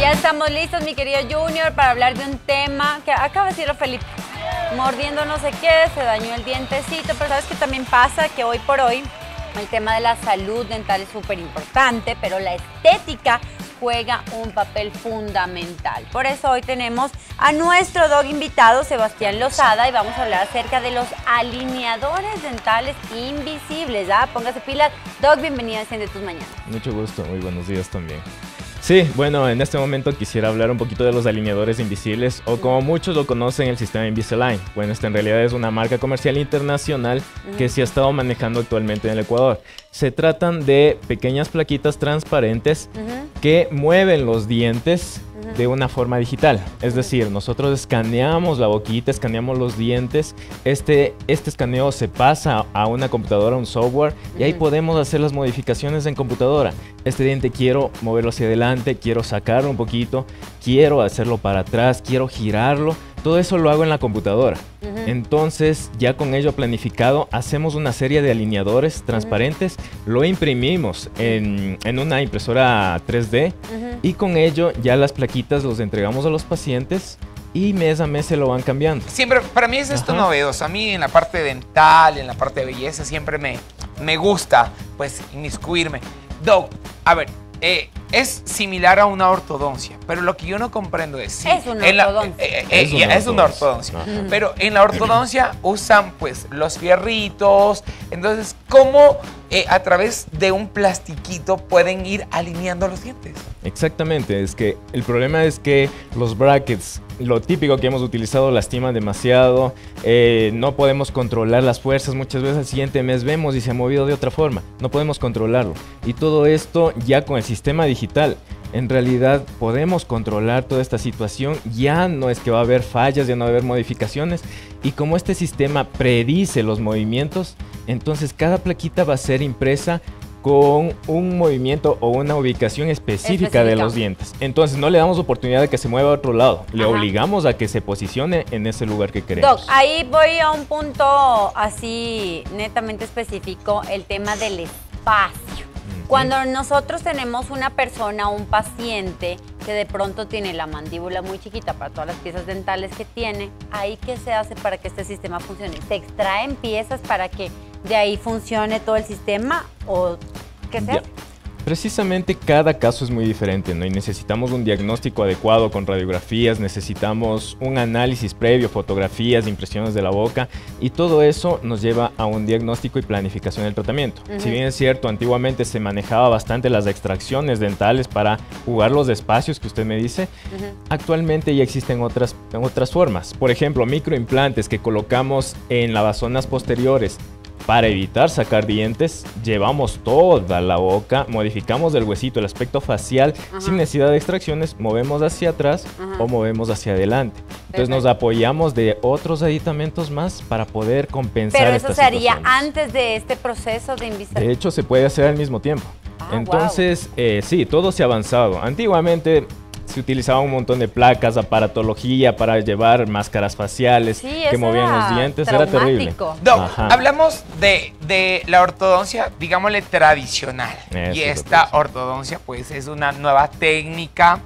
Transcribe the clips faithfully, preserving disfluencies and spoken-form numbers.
Ya estamos listos, mi querido Junior, para hablar de un tema que acaba de decirlo Felipe. Mordiendo no sé qué, se dañó el dientecito, pero sabes que también pasa que hoy por hoy el tema de la salud dental es súper importante, pero la estética juega un papel fundamental. Por eso hoy tenemos a nuestro doc invitado, Sebastián Lozada, y vamos a hablar acerca de los alineadores dentales invisibles. ¿Ah? Póngase pilas. Doc, bienvenido a Enciende tus Mañanas. Mucho gusto, muy buenos días también. Sí, bueno, en este momento quisiera hablar un poquito de los alineadores invisibles, o como muchos lo conocen, el sistema Invisalign. Bueno, esta en realidad es una marca comercial internacional que se ha estado manejando actualmente en el Ecuador. Se tratan de pequeñas plaquitas transparentes uh-huh. que mueven los dientes uh-huh. de una forma digital. Es decir, nosotros escaneamos la boquita, escaneamos los dientes, este, este escaneo se pasa a una computadora, un software, uh-huh. y ahí podemos hacer las modificaciones en computadora. Este diente quiero moverlo hacia adelante, quiero sacarlo un poquito, quiero hacerlo para atrás, quiero girarlo. Todo eso lo hago en la computadora. Uh-huh. Entonces, ya con ello planificado, hacemos una serie de alineadores transparentes, uh-huh. lo imprimimos en, en una impresora tres D uh-huh. y con ello ya las plaquitas los entregamos a los pacientes y mes a mes se lo van cambiando. Siempre, para mí es esto Ajá. novedoso. A mí en la parte dental, en la parte de belleza, siempre me, me gusta pues inmiscuirme. Doc, a ver, eh, es similar a una ortodoncia, pero lo que yo no comprendo es... Sí, es una ortodoncia. La, eh, eh, es, una es una ortodoncia, uh-huh. pero en la ortodoncia usan pues los fierritos, entonces, ¿cómo eh, a través de un plastiquito pueden ir alineando los dientes? Exactamente, es que el problema es que los brackets, lo típico que hemos utilizado, lastiman demasiado, eh, no podemos controlar las fuerzas, muchas veces al siguiente mes vemos y se ha movido de otra forma, no podemos controlarlo. Y todo esto ya con el sistema digital, en realidad podemos controlar toda esta situación, ya no es que va a haber fallas, ya no va a haber modificaciones, y como este sistema predice los movimientos, entonces cada plaquita va a ser impresa con un movimiento o una ubicación específica, específica de los dientes. Entonces no le damos oportunidad de que se mueva a otro lado, le Ajá. obligamos a que se posicione en ese lugar que queremos. Doc, ahí voy a un punto así netamente específico, el tema del espacio. Cuando nosotros tenemos una persona, un paciente que de pronto tiene la mandíbula muy chiquita para todas las piezas dentales que tiene, ¿ahí qué se hace para que este sistema funcione? ¿Se extraen piezas para que de ahí funcione todo el sistema o qué se hace? Precisamente cada caso es muy diferente, ¿no? Y necesitamos un diagnóstico adecuado con radiografías, necesitamos un análisis previo, fotografías, impresiones de la boca, y todo eso nos lleva a un diagnóstico y planificación del tratamiento. Uh-huh. Si bien es cierto, antiguamente se manejaba bastante las extracciones dentales para jugar los espacios que usted me dice, uh-huh. actualmente ya existen otras, otras formas. Por ejemplo, microimplantes que colocamos en las zonas posteriores. Para evitar sacar dientes, llevamos toda la boca, modificamos el huesito, el aspecto facial, Ajá. sin necesidad de extracciones, movemos hacia atrás Ajá. o movemos hacia adelante. Entonces Perfecto. Nos apoyamos de otros aditamentos más para poder compensar Pero estas eso se haría situaciones. Antes de este proceso de Invisalign. De hecho, se puede hacer al mismo tiempo. Ah, Entonces, wow. eh, sí, todo se ha avanzado. Antiguamente se utilizaba un montón de placas, aparatología para llevar máscaras faciales sí, que movían los dientes, traumático. Era terrible. Doc, Ajá. hablamos de, de la ortodoncia, digámosle, tradicional. Eso y esta ortodoncia, pues, es una nueva técnica.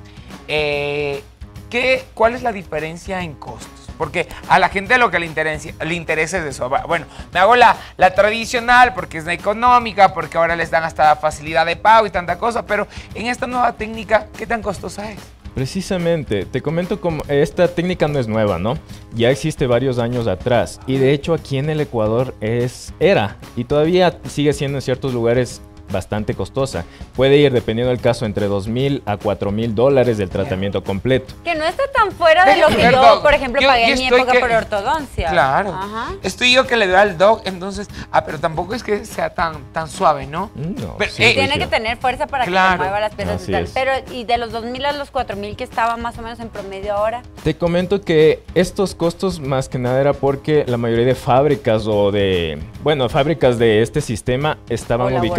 Eh, ¿qué, ¿Cuál es la diferencia en costos? Porque a la gente lo que le interesa, le interesa es eso. Bueno, me hago la, la tradicional porque es la económica, porque ahora les dan hasta facilidad de pago y tanta cosa, pero en esta nueva técnica, ¿qué tan costosa es? Precisamente, te comento como esta técnica no es nueva, ¿no? Ya existe varios años atrás y de hecho aquí en el Ecuador es, era y todavía sigue siendo en ciertos lugares bastante costosa. Puede ir, dependiendo del caso, entre dos mil a cuatro mil dólares del tratamiento completo. Que no está tan fuera de lo que yo, por ejemplo, yo, pagué yo en mi época que, por ortodoncia. Claro. Ajá. Estoy yo que le doy al doc, entonces, ah, pero tampoco es que sea tan, tan suave, ¿no? No. Pero, sí, eh, tiene que tener fuerza para claro. que se mueva las piezas dentales. Pero, y de los dos mil a los cuatro mil que estaba más o menos en promedio ahora. Te comento que estos costos más que nada era porque la mayoría de fábricas o de, bueno, fábricas de este sistema estaban ubicados en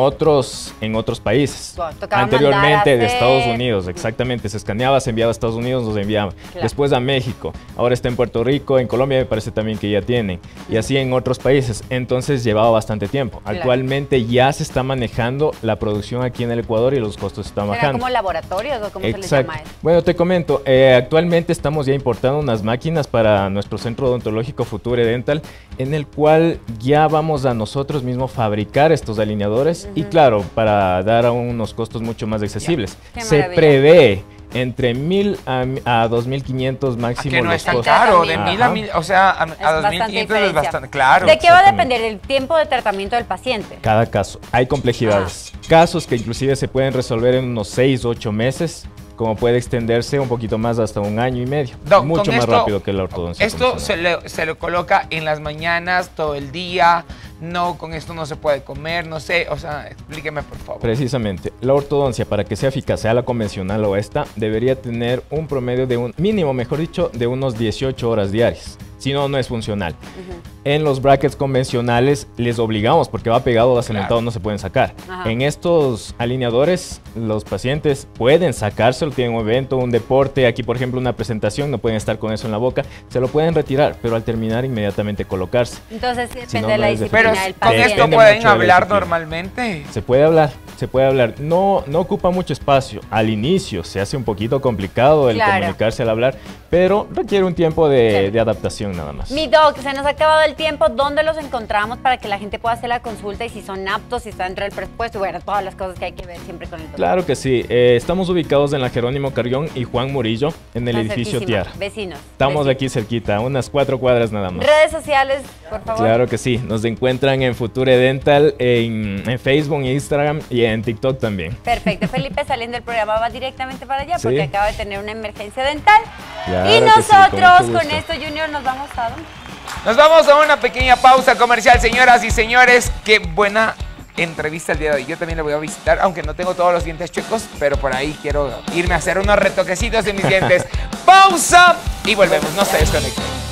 otros, en otros países. Bueno, tocaba Anteriormente de hacer... Estados Unidos, exactamente. Se escaneaba, se enviaba a Estados Unidos, nos enviaba. Claro. Después a México. Ahora está en Puerto Rico, en Colombia me parece también que ya tienen. Y así en otros países. Entonces llevaba bastante tiempo. Claro. Actualmente ya se está manejando la producción aquí en el Ecuador y los costos están bajando. ¿Será como laboratorios o cómo Exacto. se les llama eso? Bueno, te comento. Eh, actualmente estamos ya importando unas máquinas para nuestro centro odontológico Future Dental, en el cual ya vamos a nosotros mismos fabricar estos alineadores. Uh-huh. Y claro, para dar a unos costos mucho más accesibles. Se prevé entre mil a, a dos mil quinientos máximo. Que no los es tan costos. caro, de mil a mil, o sea, a, a dos mil quinientos es bastante claro. ¿De qué va a depender el tiempo de tratamiento del paciente? Cada caso, hay complejidades. Ah. Casos que inclusive se pueden resolver en unos seis, ocho meses, como puede extenderse un poquito más hasta un año y medio. Doc, mucho más esto, rápido que la ortodoncia. Esto se le, se le coloca en las mañanas, todo el día. No, con esto no se puede comer, no sé, o sea, explíqueme por favor. Precisamente, la ortodoncia, para que sea eficaz, sea la convencional o esta, debería tener un promedio de un mínimo, mejor dicho, de unos dieciocho horas diarias. Si no, no es funcional. Uh-huh. En los brackets convencionales les obligamos, porque va pegado o acelantado, claro. No se pueden sacar. Ajá. En estos alineadores, los pacientes pueden sacárselo, tienen un evento, un deporte, aquí por ejemplo una presentación, no pueden estar con eso en la boca, se lo pueden retirar, pero al terminar inmediatamente colocarse. Entonces depende si no, de la no disciplina pero del paciente. ¿Con esto pueden hablar normalmente? Se puede hablar, se puede hablar. No, no ocupa mucho espacio. Al inicio se hace un poquito complicado el claro. comunicarse al hablar, pero requiere un tiempo de, claro. de adaptación nada más. Mi doc, se nos ha acabado el tiempo. ¿Dónde los encontramos para que la gente pueda hacer la consulta y si son aptos, si está dentro del presupuesto? Bueno, todas las cosas que hay que ver siempre con el doctor. Claro que sí. Eh, estamos ubicados en la Jerónimo Carrión y Juan Murillo, en el está edificio Tiara. Vecinos. Estamos vecinos. aquí cerquita, unas cuatro cuadras nada más. Redes sociales, por favor. Claro que sí. Nos encuentran en Future Dental, en, en Facebook, Instagram y en TikTok también. Perfecto. Felipe, saliendo del programa, va directamente para allá, ¿sí? Porque acaba de tener una emergencia dental. Claro y nosotros, sí, con, con esto, Junior, nos vamos a dónde? Nos vamos a una pequeña pausa comercial, señoras y señores. Qué buena entrevista el día de hoy. Yo también la voy a visitar, aunque no tengo todos los dientes chuecos, pero por ahí quiero irme a hacer unos retoquecitos en mis dientes. Pausa y volvemos. No se desconecten.